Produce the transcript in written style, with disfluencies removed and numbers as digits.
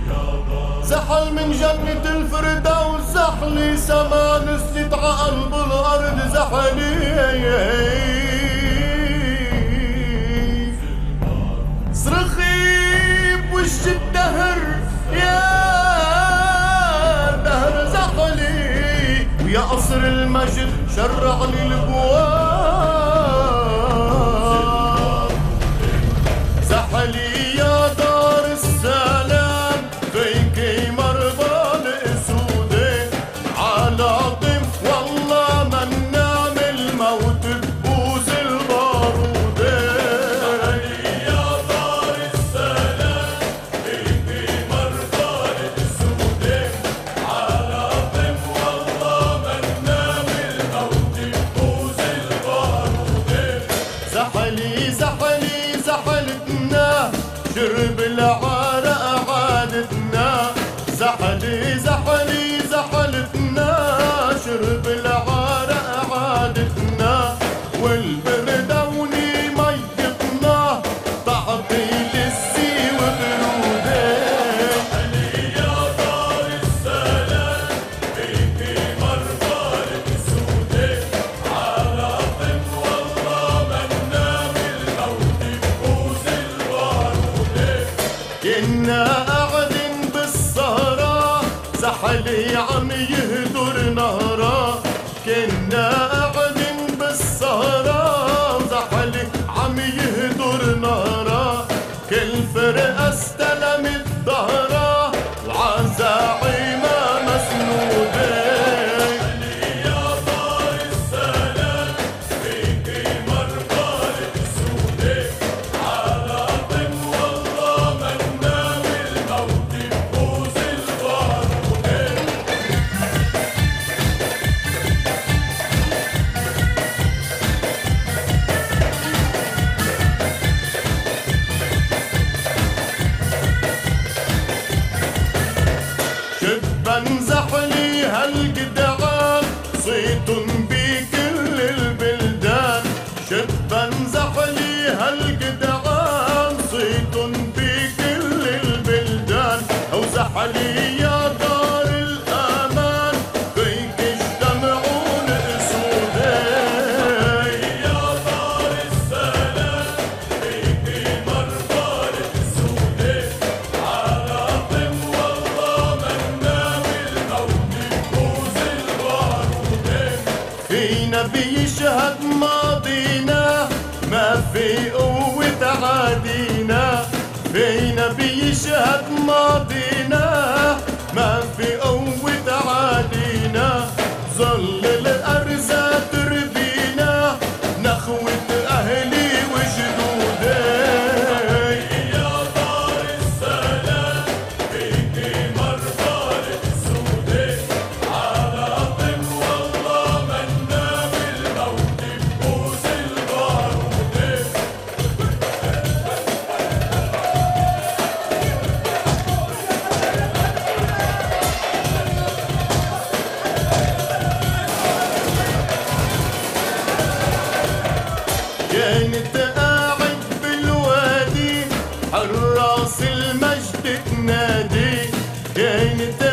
زحل من جنة الفردوس زحلي سما نزلت عقلب الأرض زحلي صرخي بوش الدهر يا دهر زحلي ويا قصر المجد شرع لي البواب زحلي يا دار السلام فيكي مرضى الاسودي على طف والله من نعمل موت ببوز البارودي زحلي يا دار السلام فيكي مرضى الاسودي على طف والله من نعمل موت ببوز البارودي زحلي زحلي زحلتنا شرب العرق عادتنا زحلي زحلي زحلتنا شرب العرق عادتنا والبردوني ميتنا تعطيل السي وبرودي زحلي يا دار السلام فيكي مرضى الاسودي على طف والله من نعمل موت ببوز البارودي كنا قاعدين بالسهرة زحلي عم يهدر نهرة كنا قاعدين بالسهرة زحلي عم يهدر نهرة كل فرقة استلمت ظهرة وعزاعيمة مسنودة زحلي يا دار السلام فيكي مرضى الاسودي على طف والله من نعمل موت ببوز البارودي شبان زحلي هالجدعان صيت بكل البلدان شبان زحلي هالجدعان صيت بكل البلدان او زحلي يا دار الامان فيك اجتمعون اسودي يا دار السلام فيكي مرضى الاسودي على طف والله من نعمل موت ببوز البارودي فينا بيشهد ماضينا ما في قوة عادينا فينا بيشهد ماضينا ما في قوة عادينا ظل الأرزاق تربينا نخوة أهلي وجدودي يا دار السلام فيكي مرضى الاسودي على طف والله من نعمل موت ببوز البارودي كانت قاعد بالوادي حراس المجد تنادي كانت